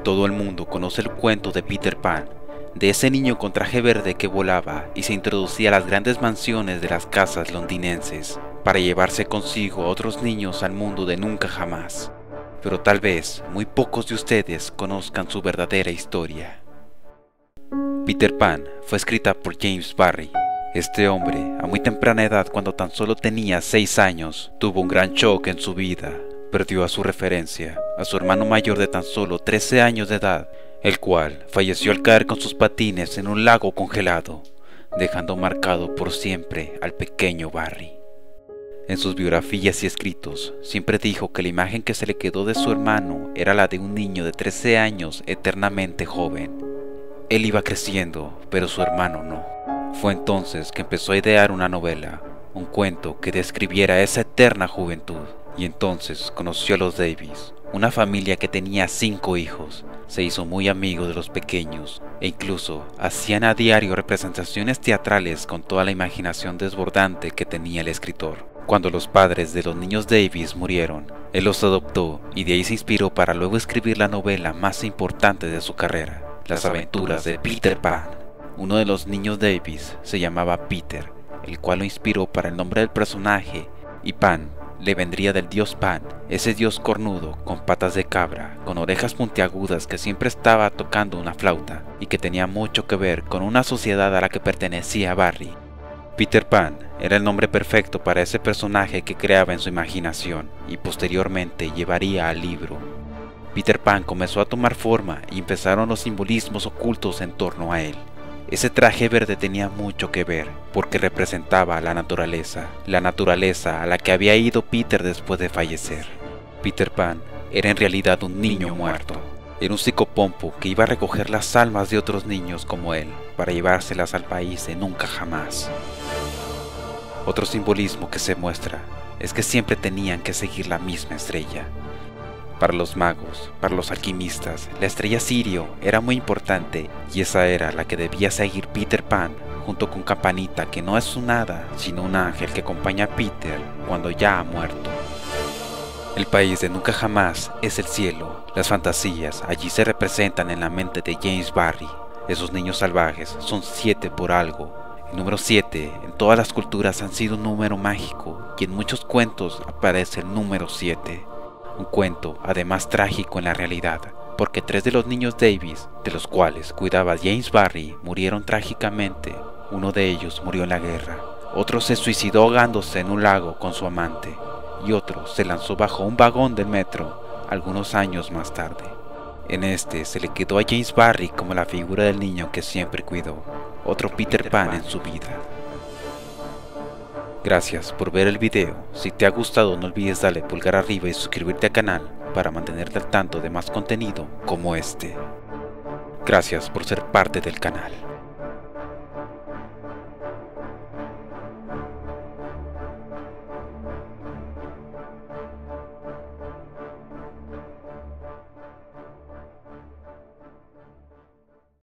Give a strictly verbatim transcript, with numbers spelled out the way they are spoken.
Todo el mundo conoce el cuento de Peter Pan, de ese niño con traje verde que volaba y se introducía a las grandes mansiones de las casas londinenses para llevarse consigo a otros niños al mundo de nunca jamás. Pero tal vez muy pocos de ustedes conozcan su verdadera historia. Peter Pan fue escrita por James Barrie. Este hombre, a muy temprana edad, cuando tan solo tenía seis años, tuvo un gran shock en su vida. Perdió a su referencia, a su hermano mayor de tan solo trece años de edad, el cual falleció al caer con sus patines en un lago congelado, dejando marcado por siempre al pequeño Barrie. En sus biografías y escritos, siempre dijo que la imagen que se le quedó de su hermano era la de un niño de trece años eternamente joven. Él iba creciendo, pero su hermano no. Fue entonces que empezó a idear una novela, un cuento que describiera esa eterna juventud. Y entonces conoció a los Davis, una familia que tenía cinco hijos. Se hizo muy amigo de los pequeños e incluso hacían a diario representaciones teatrales con toda la imaginación desbordante que tenía el escritor. Cuando los padres de los niños Davis murieron, él los adoptó y de ahí se inspiró para luego escribir la novela más importante de su carrera, Las aventuras de Peter Pan. Uno de los niños Davis se llamaba Peter, el cual lo inspiró para el nombre del personaje, y Pan le vendría del dios Pan, ese dios cornudo con patas de cabra, con orejas puntiagudas que siempre estaba tocando una flauta y que tenía mucho que ver con una sociedad a la que pertenecía Barrie. Peter Pan era el nombre perfecto para ese personaje que creaba en su imaginación y posteriormente llevaría al libro. Peter Pan comenzó a tomar forma y empezaron los simbolismos ocultos en torno a él. Ese traje verde tenía mucho que ver, porque representaba a la naturaleza, la naturaleza a la que había ido Peter después de fallecer. Peter Pan era en realidad un niño muerto. Era un psicopompo que iba a recoger las almas de otros niños como él, para llevárselas al país de nunca jamás. Otro simbolismo que se muestra es que siempre tenían que seguir la misma estrella. Para los magos, para los alquimistas, la estrella Sirio era muy importante y esa era la que debía seguir Peter Pan junto con Campanita, que no es un hada, sino un ángel que acompaña a Peter cuando ya ha muerto. El país de nunca jamás es el cielo. Las fantasías allí se representan en la mente de James Barrie. Esos niños salvajes son siete por algo. El número siete en todas las culturas han sido un número mágico y en muchos cuentos aparece el número siete. Un cuento además trágico en la realidad, porque tres de los niños Davis, de los cuales cuidaba James Barrie, murieron trágicamente. Uno de ellos murió en la guerra, otro se suicidó ahogándose en un lago con su amante, y otro se lanzó bajo un vagón del metro algunos años más tarde. En este se le quedó a James Barrie como la figura del niño que siempre cuidó, otro Peter Pan en su vida. Gracias por ver el video. Si te ha gustado no olvides darle pulgar arriba y suscribirte al canal para mantenerte al tanto de más contenido como este. Gracias por ser parte del canal.